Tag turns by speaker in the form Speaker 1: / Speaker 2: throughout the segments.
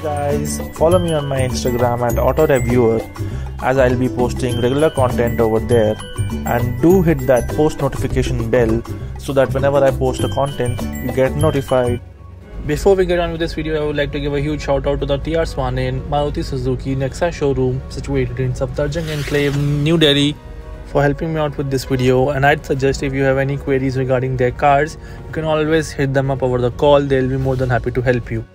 Speaker 1: guys, follow me on my Instagram at Auto Reviewer as I'll be posting regular content over there, and do hit that post notification bell so that whenever I post a content you get notified. Before we get on with this video, I would like to give a huge shout out to the TR Swanen Maruti Suzuki Nexa showroom situated in Safdarjung Enclave, New Delhi, for helping me out with this video. And I'd suggest if you have any queries regarding their cars, you can always hit them up over the call. They'll be more than happy to help you.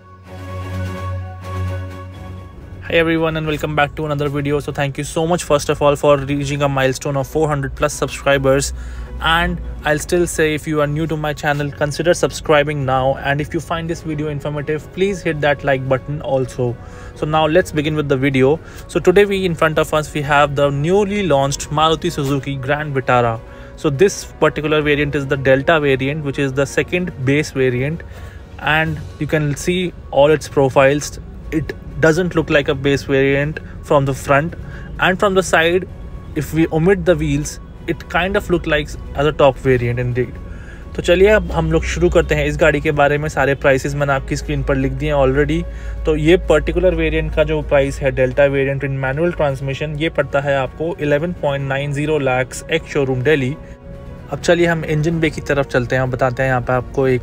Speaker 1: Hi everyone, and welcome back to another video. So thank you so much first of all for reaching a milestone of 400 plus subscribers, and I'll still say, if you are new to my channel, consider subscribing now, and if you find this video informative, please hit that like button also. So now let's begin with the video. So today in front of us we have the newly launched Maruti Suzuki Grand Vitara. So this particular variant is the Delta variant, which is the second base variant, and you can see all its profiles. It doesn't look like a base variant from the front, and from the side, if we omit the wheels, it kind of look like as a top variant indeed. तो चलिए अब हम लोग शुरू करते हैं इस गाड़ी के बारे में. सारे प्राइसेस मैंने आपकी स्क्रीन पर लिख दिए हैं ऑलरेडी. तो ये पर्टिकुलर वेरिएंट का जो प्राइस है, Delta variant in manual transmission, ये पड़ता है आपको 11.90 लाख एक्स शोरूम दिल्ली. अब चलिए हम इंजन बे की तरफ चलते हैं. बताते हैं यहाँ पे आपको एक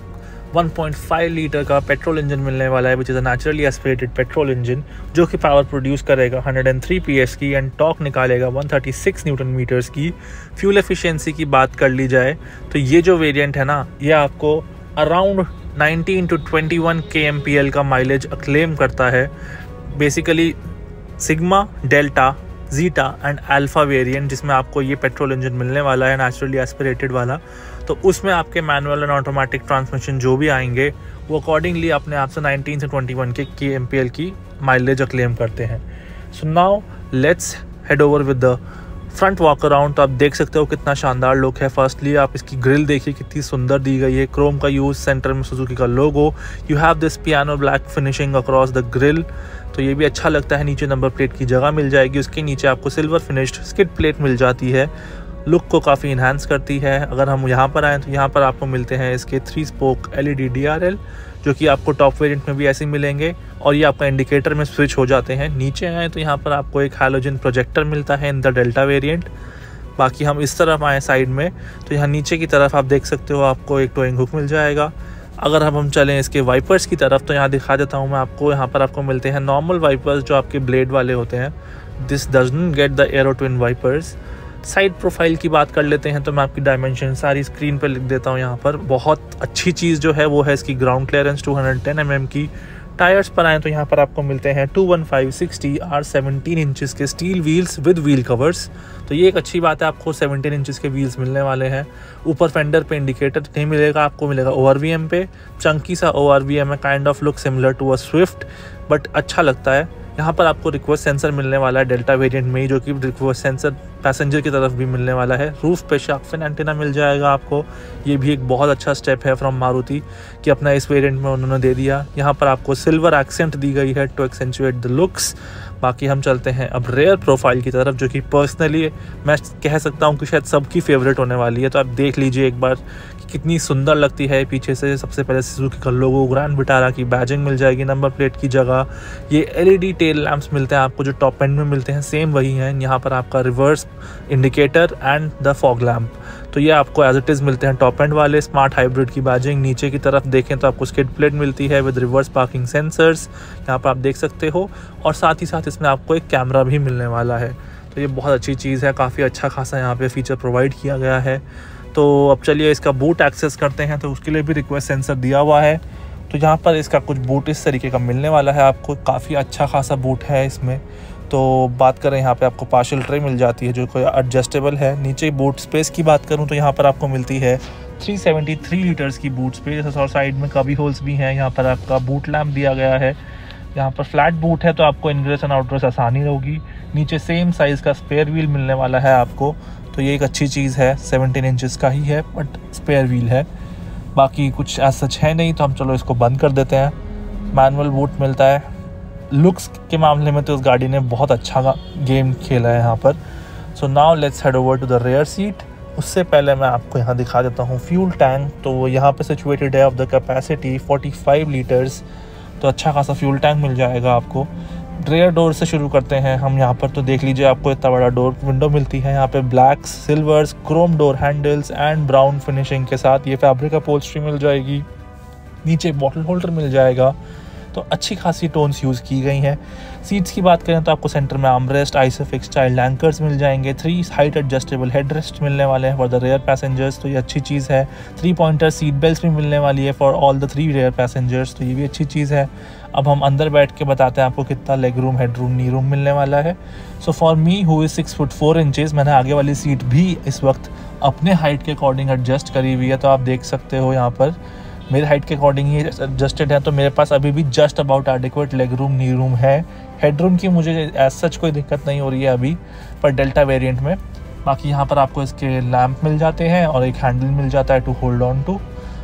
Speaker 1: 1.5 लीटर का पेट्रोल इंजन मिलने वाला है, which is a naturally aspirated petrol engine, जो कि पावर प्रोड्यूस करेगा 103 PS की एंड टॉर्क निकालेगा 136 न्यूटन मीटर्स की. फ्यूल एफिशिएंसी की बात कर ली जाए तो ये जो वेरिएंट है ना, ये आपको अराउंड 19 to 21 kmpl का माइलेज क्लेम करता है. Basically Sigma, Delta, Zeta and Alpha variant, जिसमें आपको ये पेट्रोल इंजन मिलने वाला है नेचुरली एस्पिरेटेड वाला, तो उसमें आपके मैनुअल एंड ऑटोमेटिक ट्रांसमिशन जो भी आएंगे वो अकॉर्डिंगली अपने आप से 19 से 21 के kmpl की माइलेज क्लेम करते हैं. So now let's head over with the front walk around. तो आप देख सकते हो कितना शानदार लुक है. फर्स्टली आप इसकी ग्रिल देखिए कितनी सुंदर दी गई है. क्रोम का यूज, सेंटर में सुजुकी का logo. You have this piano black finishing across the grille, तो ये भी अच्छा लगता है. नीचे नंबर प्लेट की जगह मिल जाएगी. उसके नीचे आपको सिल्वर फिनिश्ड स्किड प्लेट मिल जाती है. लुक को काफ़ी इन्हांस करती है. अगर हम यहाँ पर आएँ तो यहाँ पर आपको मिलते हैं इसके 3 स्पोक LED DRL, जो कि आपको टॉप वेरिएंट में भी ऐसे मिलेंगे, और ये आपका इंडिकेटर में स्विच हो जाते हैं. नीचे आएँ तो यहाँ पर आपको एक हैलोजन प्रोजेक्टर मिलता है इन द डेल्टा वेरिएंट. बाकी हम इस तरफ आएँ साइड में तो यहाँ नीचे की तरफ आप देख सकते हो आपको एक टोइंग हुक मिल जाएगा. अगर हम चलें इसके वाइपर्स की तरफ तो यहाँ दिखा देता हूँ मैं आपको. यहाँ पर आपको मिलते हैं नॉर्मल वाइपर्स जो आपके ब्लेड वाले होते हैं. This doesn't get the aero twin wipers. Side profile की बात कर लेते हैं तो मैं आपकी डायमेंशन सारी स्क्रीन पर लिख देता हूँ. यहाँ पर बहुत अच्छी चीज़ जो है वो है इसकी ग्राउंड क्लियरेंस 210 mm की. टायर्स पर आएँ तो यहाँ पर आपको मिलते हैं 215/60 R17 इंचज़ के steel wheels with wheel covers. तो ये एक अच्छी बात है, आपको 17 इंचज़ के व्हील्स मिलने वाले हैं. ऊपर फेंडर पे इंडिकेटर नहीं मिलेगा, आपको मिलेगा ORVM पे. चंकी सा ORVM है, kind of look similar to a Swift, but अच्छा लगता है. यहाँ पर आपको रिक्वेस्ट सेंसर मिलने वाला है डेल्टा वेरिएंट में ही, जो कि रिक्वेस्ट सेंसर पैसेंजर की तरफ भी मिलने वाला है. रूफ पे शार्क फिन एंटीना मिल जाएगा आपको. ये भी एक बहुत अच्छा स्टेप है फ्रॉम मारुति कि अपना इस वेरिएंट में उन्होंने दे दिया. यहाँ पर आपको सिल्वर एक्सेंट दी गई है टू एक्सेंचुएट द लुक्स. बाकी हम चलते हैं अब रेयर प्रोफाइल की तरफ, जो कि पर्सनली मैं कह सकता हूँ कि शायद सबकी फेवरेट होने वाली है. तो आप देख लीजिए एक बार कि कितनी सुंदर लगती है. पीछे से सबसे पहले सुजुकी का लोगो, ग्रैंड विटारा की बैजिंग मिल जाएगी नंबर प्लेट की जगह. ये LED टेल लैंप्स मिलते हैं आपको जो टॉप एंड में मिलते हैं, सेम वही हैं. यहाँ पर आपका reverse indicator and the fog lamp, तो ये आपको एज इट इज़ मिलते हैं टॉप एंड वाले. स्मार्ट हाइब्रिड की बैजिंग. नीचे की तरफ देखें तो आपको स्किड प्लेट मिलती है विद रिवर्स पार्किंग सेंसर्स, यहाँ पर आप देख सकते हो. और साथ ही साथ इसमें आपको एक कैमरा भी मिलने वाला है. तो ये बहुत अच्छी चीज़ है, काफ़ी अच्छा खासा यहाँ पे फीचर प्रोवाइड किया गया है. तो अब चलिए इसका बूट एक्सेस करते हैं, तो उसके लिए भी रिक्वेस्ट सेंसर दिया हुआ है. तो यहाँ पर इसका कुछ बूट इस तरीके का मिलने वाला है आपको. काफ़ी अच्छा खासा बूट है इसमें. तो बात करें यहाँ पे आपको पार्शियल ट्रे मिल जाती है जो कोई एडजस्टेबल है. नीचे बूट स्पेस की बात करूँ तो यहाँ पर आपको मिलती है 373 लीटर्स की बूट स्पेस, और साइड में कभी होल्स भी हैं. यहाँ पर आपका बूट लैम्प दिया गया है. यहाँ पर फ्लैट बूट है तो आपको इनग्रेस एंड आउटग्रेस आसानी होगी. नीचे सेम साइज़ का स्पेयर व्हील मिलने वाला है आपको, तो ये एक अच्छी चीज़ है. 17 इंचज़ का ही है बट स्पेयर व्हील है. बाकी कुछ ऐसा सच है नहीं, तो हम चलो इसको बंद कर देते हैं. मैनुअल बूट मिलता है. लुक्स के मामले में तो उस गाड़ी ने बहुत अच्छा गेम खेला है यहाँ पर. So now let's head over to the rear seat. उससे पहले मैं आपको यहाँ दिखा देता हूँ फ्यूल टैंक. तो यहाँ पे सिचुएटेड है ऑफ द कैपेसिटी 45 लीटर्स. तो अच्छा खासा फ्यूल टैंक मिल जाएगा आपको। रेयर डोर से शुरू करते हैं हम यहाँ पर, तो देख लीजिए आपको इतना बड़ा डोर विंडो मिलती है यहाँ पे, black, silvers, chrome door handles and brown finishing के साथ। ये फैब्रिक अपहोल्स्ट्री मिल जाएगी, नीचे बॉटल होल्डर मिल जाएगा, तो अच्छी खासी टोन्स यूज़ की गई हैं। सीट्स की बात करें तो आपको सेंटर में आर्मरेस्ट, आइसोफिक्स चाइल्ड एंकर्स मिल जाएंगे, 3 हाइट एडजस्टेबल हेडरेस्ट मिलने वाले हैं फॉर द रेयर पैसेंजर्स, तो ये अच्छी चीज़ है। 3 पॉइंटर सीट बेल्ट भी मिलने वाली है for all the 3 rear passengers, तो ये भी अच्छी चीज़ है। अब हम अंदर बैठ के बताते हैं आपको कितना leg room, head room, knee room मिलने वाला है। So for me who is 6 foot 4 inches, मैंने आगे वाली सीट भी इस वक्त अपने हाइट के अकॉर्डिंग एडजस्ट करी हुई है, तो आप देख सकते हो यहाँ पर मेरे हाइट के अकॉर्डिंग ही एडजस्टेड है, तो मेरे पास अभी भी just about adequate leg room, knee room है। हेड रूम की मुझे एज सच कोई दिक्कत नहीं हो रही है अभी पर डेल्टा वेरिएंट में। बाकी यहाँ पर आपको इसके लैंप मिल जाते हैं और एक हैंडल मिल जाता है टू होल्ड ऑन टू,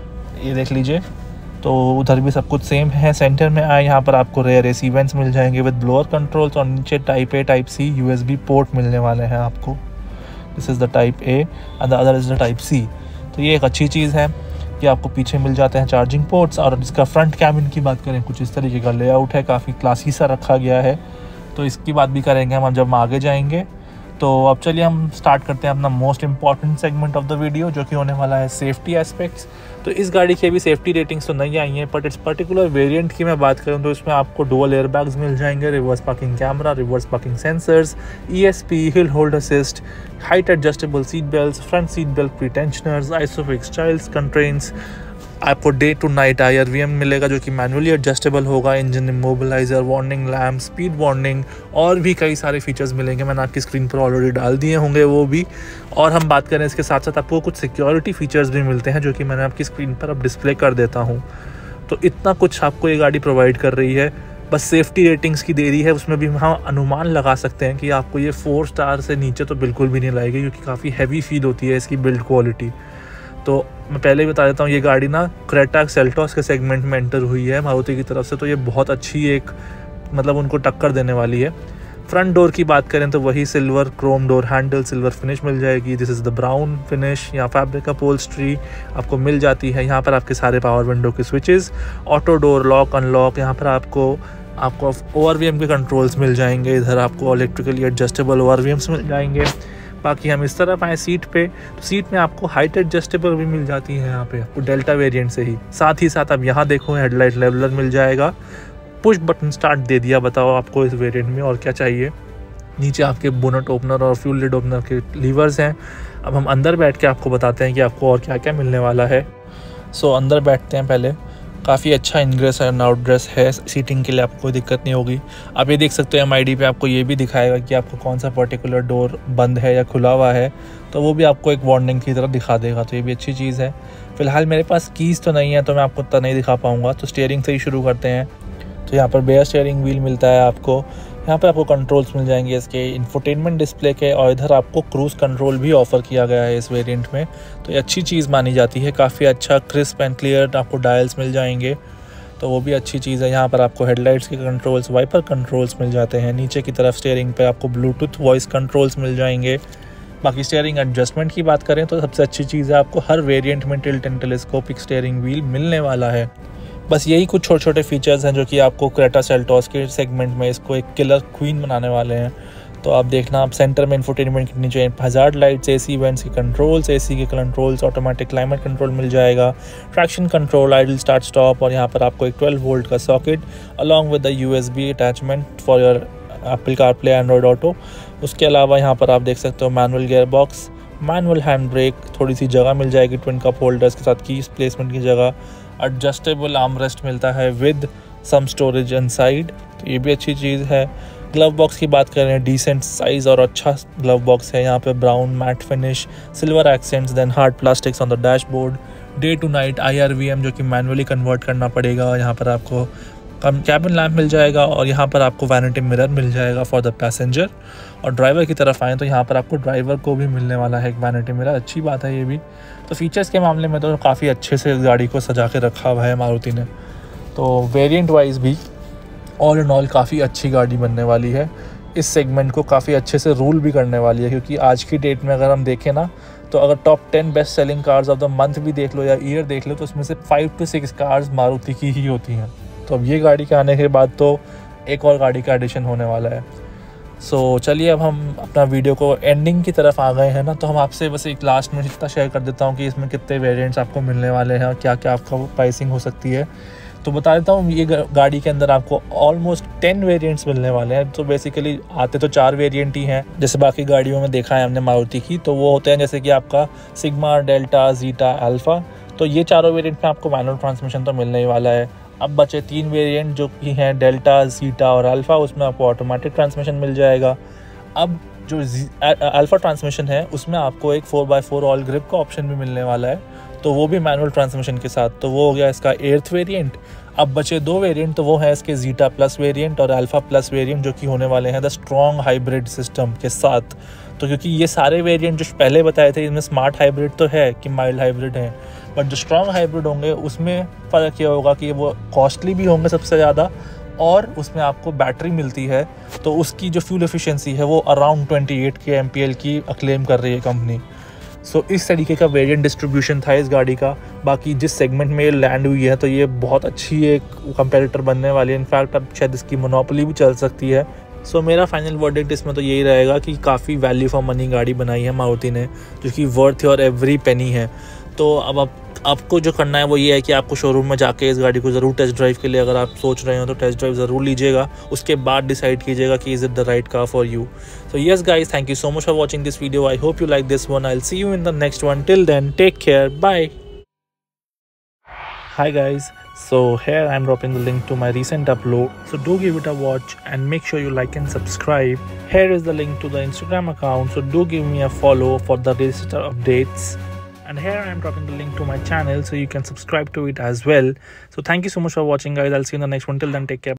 Speaker 1: ये देख लीजिए। तो उधर भी सब कुछ सेम है। सेंटर में आए यहाँ पर आपको रेयर एसी वेंट्स मिल जाएंगे विद ब्लोअर कंट्रोल्स, और नीचे type A type C USB port मिलने वाले हैं आपको। This is the type A and the other is the type C, तो ये एक अच्छी चीज़ है कि आपको पीछे मिल जाते हैं चार्जिंग पोर्ट्स। और इसका फ्रंट कैबिन की बात करें, कुछ इस तरीके का लेआउट है, काफ़ी क्लासी सा रखा गया है, तो इसकी बात भी करेंगे हम जब आगे जाएंगे। तो अब चलिए हम स्टार्ट करते हैं अपना most important segment of the video, जो कि होने वाला है सेफ्टी एस्पेक्ट्स। तो इस गाड़ी की अभी सेफ्टी रेटिंग्स तो नहीं आई हैं, बट इस पर्टिकुलर वेरिएंट की मैं बात करूं तो इसमें आपको डुअल एयरबैग्स मिल जाएंगे, reverse parking camera, reverse parking sensors, ESP, hill hold assist, height adjustable seat belt, front seat belt pretensioners, isofix child constraints, आपको डे टू नाइट IRVM मिलेगा जो कि मैनुअली एडजस्टेबल होगा, engine immobiliser, warning lamp, speed warning, और भी कई सारे features मिलेंगे। मैंने आपकी स्क्रीन पर ऑलरेडी डाल दिए होंगे वो भी। और हम बात करें इसके साथ साथ आपको कुछ सिक्योरिटी फीचर्स भी मिलते हैं जो कि मैंने आपकी स्क्रीन पर अब डिस्प्ले कर देता हूँ। तो इतना कुछ आपको ये गाड़ी प्रोवाइड कर रही है। बस सेफ्टी रेटिंग्स की देरी है, उसमें भी हम अनुमान लगा सकते हैं कि आपको ये 4 स्टार से नीचे तो बिल्कुल भी नहीं लाएगी, क्योंकि काफ़ी हैवी फील होती है इसकी बिल्ड क्वालिटी। तो मैं पहले ही बता देता हूँ, ये गाड़ी ना क्रेटा सेल्टॉस के सेगमेंट में एंटर हुई है मारुति की तरफ से, तो ये बहुत अच्छी एक मतलब उनको टक्कर देने वाली है। फ्रंट डोर की बात करें तो वही silver chrome door handle, silver finish मिल जाएगी। This is the brown finish. यहाँ फैब्रिक अपहोल्स्ट्री आपको मिल जाती है। यहाँ पर आपके सारे पावर विंडो के switches, auto door lock unlock, यहाँ पर आपको ORVM के कंट्रोल्स मिल जाएंगे। इधर आपको इलेक्ट्रिकली एडजस्टेबल ORVMs मिल जाएंगे। बाकी हम इस तरफ आए सीट पे, तो सीट में आपको हाइट एडजस्टेबल भी मिल जाती है यहाँ पे आपको डेल्टा वेरिएंट से ही। साथ ही साथ अब यहाँ देखो हेडलाइट लेवलर मिल जाएगा, पुश बटन स्टार्ट दे दिया। बताओ आपको इस वेरिएंट में और क्या चाहिए। नीचे आपके बोनट ओपनर और फ्यूल लिड ओपनर के लीवर्स हैं। अब हम अंदर बैठ के आपको बताते हैं कि आपको और क्या क्या मिलने वाला है। सो अंदर बैठते हैं पहले। काफ़ी अच्छा इनग्रेस एंड आउटग्रेस है, सीटिंग के लिए आपको कोई दिक्कत नहीं होगी। आप ये देख सकते हो MID पे आपको ये भी दिखाएगा कि आपको कौन सा पर्टिकुलर डोर बंद है या खुला हुआ है, तो वो भी आपको एक वार्निंग की तरह दिखा देगा, तो ये भी अच्छी चीज़ है। फिलहाल मेरे पास कीज़ तो नहीं है, तो मैं आपको इतना नहीं दिखा पाऊँगा, तो स्टीयरिंग से ही शुरू करते हैं। तो यहाँ पर बेयर स्टीयरिंग व्हील मिलता है आपको। यहाँ पर आपको कंट्रोल्स मिल जाएंगे इसके इंफोटेनमेंट डिस्प्ले के, और इधर आपको क्रूज़ कंट्रोल भी ऑफ़र किया गया है इस वेरिएंट में, तो ये अच्छी चीज़ मानी जाती है। काफ़ी अच्छा क्रिस्प एंड क्लियर आपको डायल्स मिल जाएंगे, तो वो भी अच्छी चीज़ है। यहाँ पर आपको हेडलाइट्स के कंट्रोल्स, वाइपर कंट्रोल्स मिल जाते हैं। नीचे की तरफ स्टीयरिंग पे आपको ब्लूटूथ वॉइस कंट्रोल्स मिल जाएंगे। बाकी स्टीयरिंग एडजस्टमेंट की बात करें तो सबसे अच्छी चीज़ है, आपको हर वेरिएंट में tilt and telescopic steering wheel मिलने वाला है। बस यही कुछ छोटे छोटे फीचर्स हैं जो कि आपको क्रेटा सेल्टॉस के सेगमेंट में इसको एक किलर क्वीन बनाने वाले हैं। तो आप देखना, आप सेंटर में इंफोटेनमेंट के नीचे हज़ार्ड लाइट्स, AC वेंट्स के कंट्रोल्स, AC के कंट्रोल्स, ऑटोमेटिक क्लाइमेट कंट्रोल मिल जाएगा, traction control, idle start stop, और यहाँ पर आपको एक 12 वोल्ट का socket along with the USB attachment for your Apple CarPlay, Android Auto. उसके अलावा यहाँ पर आप देख सकते हो manual gear box, manual hand brake, थोड़ी सी जगह मिल जाएगी ट्विन कप होल्डर्स के साथ, कीज प्लेसमेंट की जगह, एडजस्टेबल आर्मरेस्ट मिलता है विद सम स्टोरेज इनसाइड, तो ये भी अच्छी चीज़ है। ग्लव बॉक्स की बात करें, डिसेंट साइज़ और अच्छा ग्लव बॉक्स है। यहाँ पे brown matte finish, silver accents, then hard plastics on the dashboard, day to night IRVM जो कि मैनुअली कन्वर्ट करना पड़ेगा। यहाँ पर आपको कैबिन लैम्प मिल जाएगा, और यहाँ पर आपको वैनिटी मिरर मिल जाएगा फॉर द पैसेंजर। और ड्राइवर की तरफ आएँ तो यहाँ पर आपको ड्राइवर को भी मिलने वाला है एक वैनिटी मिरर, अच्छी बात है ये भी। तो फीचर्स के मामले में तो काफ़ी अच्छे से इस गाड़ी को सजा के रखा हुआ है मारुति ने। तो वेरिएंट वाइज भी ऑल इन ऑल काफ़ी अच्छी गाड़ी बनने वाली है। इस सेगमेंट को काफ़ी अच्छे से रूल भी करने वाली है, क्योंकि आज की डेट में अगर हम देखें ना, तो अगर top 10 best selling cars of the month भी देख लो या ईयर देख लो, तो उसमें से 5 to 6 कार्स मारुति की ही होती हैं। तो अब ये गाड़ी के आने के बाद तो एक और गाड़ी का एडिशन होने वाला है। सो चलिए अब हम अपना वीडियो को एंडिंग की तरफ आ गए हैं ना, तो हम आपसे बस एक लास्ट में इतना शेयर कर देता हूँ कि इसमें कितने वेरिएंट्स आपको मिलने वाले हैं और क्या क्या आपका प्राइसिंग हो सकती है। तो बता देता हूँ, ये गाड़ी के अंदर आपको ऑलमोस्ट 10 वेरिएंट्स मिलने वाले हैं। तो बेसिकली आते तो 4 वेरिएंट ही हैं, जैसे बाकी गाड़ियों में देखा है हमने मारुति की, तो वो होते हैं जैसे कि आपका सिग्मा, डेल्टा, जीटा, अल्फा। तो ये चारों वेरिएंट में आपको मैनुअल ट्रांसमिशन तो मिलने ही वाला है। अब बचे 3 वेरिएंट जो कि हैं डेल्टा, जीटा और अल्फा, उसमें आपको ऑटोमेटिक ट्रांसमिशन मिल जाएगा। अब जो अल्फा ट्रांसमिशन है उसमें आपको एक 4x4 ऑल ग्रिप का ऑप्शन भी मिलने वाला है, तो वो भी मैनुअल ट्रांसमिशन के साथ। तो वो हो गया इसका 8th वेरिएंट। अब बचे 2 वेरिएंट, तो वो है इसके जीटा प्लस वेरिएंट और अल्फा प्लस वेरिएंट, जो कि होने वाले हैं द स्ट्रॉन्ग हाइब्रिड सिस्टम के साथ। तो क्योंकि ये सारे वेरिएंट जो पहले बताए थे, इनमें स्मार्ट हाइब्रिड तो है कि माइल्ड हाइब्रिड है, बट जो स्ट्रॉन्ग हाइब्रिड होंगे उसमें फ़र्क ये होगा कि वो कॉस्टली भी होंगे सबसे ज़्यादा, और उसमें आपको बैटरी मिलती है तो उसकी जो फ्यूल एफिशिएंसी है वो अराउंड 28 kmpl की अक्लेम कर रही है कंपनी। सो इस तरीके का वेरिएंट डिस्ट्रीब्यूशन था इस गाड़ी का। बाकी जिस सेगमेंट में ये लैंड हुई है तो ये बहुत अच्छी एक कंपेटिटर बनने वाली है। इनफैक्ट अब शायद इसकी मोनोपोली भी चल सकती है। सो मेरा फाइनल वर्डिक्ट इसमें तो यही रहेगा कि काफ़ी वैल्यू फॉर मनी गाड़ी बनाई है मारुति ने, जो कि वर्थ योर एवरी पेनी है। तो अब आपको जो करना है वो ये है कि आपको शोरूम में जाके इस गाड़ी को ज़रूर टेस्ट ड्राइव के लिए, अगर आप सोच रहे हो तो टेस्ट ड्राइव ज़रूर लीजिएगा। उसके बाद डिसाइड कीजिएगा कि is it the right car for you. So yes guys, thank you so much for watching this video. I hope you like this one. I will see you in the next one. Till then, take care, bye. Hi guys, so here I'm dropping the link to my recent upload, so do give it a watch and make sure you like and subscribe. Here is the link to the Instagram account, so do give me a follow for the latest updates. And here I'm dropping the link to my channel, so you can subscribe to it as well. So thank you so much for watching guys. I'll see you in the next one. Till then, take care.